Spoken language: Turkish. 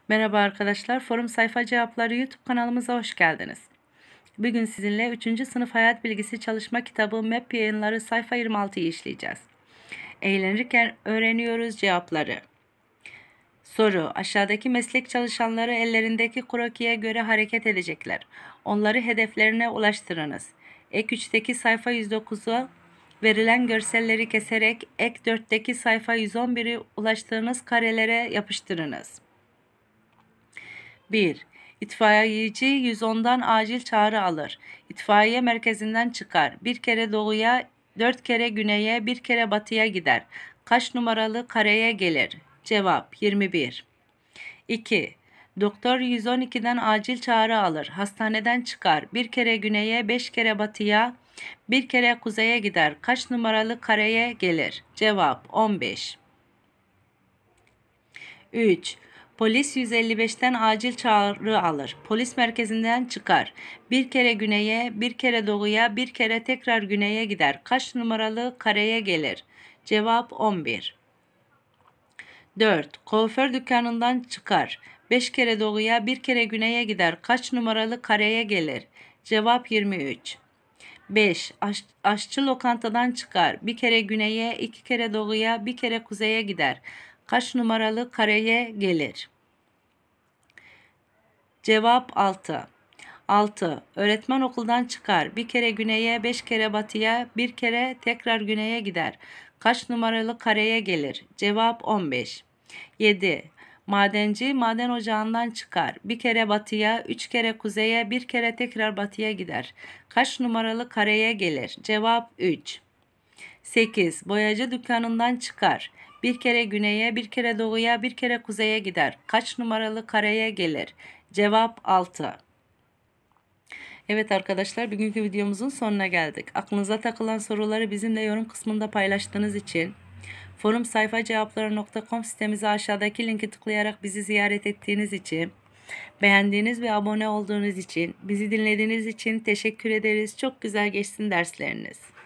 Merhaba arkadaşlar, Forum Sayfa Cevapları YouTube kanalımıza hoş geldiniz. Bugün sizinle 3. sınıf hayat bilgisi çalışma kitabı MEP yayınları sayfa 26'yı işleyeceğiz. Eğlenirken öğreniyoruz cevapları. Soru: aşağıdaki meslek çalışanları ellerindeki krokiye göre hareket edecekler. Onları hedeflerine ulaştırınız. Ek 3'teki sayfa 109'a verilen görselleri keserek ek 4'teki sayfa 111'i ulaştığınız karelere yapıştırınız. 1. İtfaiyeci 110'dan acil çağrı alır. İtfaiye merkezinden çıkar. Bir kere doğuya, 4 kere güneye, bir kere batıya gider. Kaç numaralı kareye gelir? Cevap 21. 2. Doktor 112'den acil çağrı alır. Hastaneden çıkar. Bir kere güneye, 5 kere batıya, bir kere kuzeye gider. Kaç numaralı kareye gelir? Cevap 15. 3. Polis 155'ten acil çağrı alır. Polis merkezinden çıkar. Bir kere güneye, bir kere doğuya, bir kere tekrar güneye gider. Kaç numaralı kareye gelir? Cevap 11. 4. Kuaför dükkanından çıkar. 5 kere doğuya, bir kere güneye gider. Kaç numaralı kareye gelir? Cevap 23. 5. Aşçı lokantadan çıkar. Bir kere güneye, 2 kere doğuya, bir kere kuzeye gider. Kaç numaralı kareye gelir? Cevap 6. 6. Öğretmen okuldan çıkar. Bir kere güneye, 5 kere batıya, bir kere tekrar güneye gider. Kaç numaralı kareye gelir? Cevap 15. 7. Madenci maden ocağından çıkar. Bir kere batıya, 3 kere kuzeye, bir kere tekrar batıya gider. Kaç numaralı kareye gelir? Cevap 3. 8. Boyacı dükkanından çıkar. Bir kere güneye, bir kere doğuya, bir kere kuzeye gider. Kaç numaralı kareye gelir? Cevap 6. Evet arkadaşlar, bugünkü videomuzun sonuna geldik. Aklınıza takılan soruları bizimle yorum kısmında paylaştığınız için, forumsayfacevapları.com sitemize aşağıdaki linki tıklayarak bizi ziyaret ettiğiniz için, beğendiğiniz ve abone olduğunuz için, bizi dinlediğiniz için teşekkür ederiz. Çok güzel geçsin dersleriniz.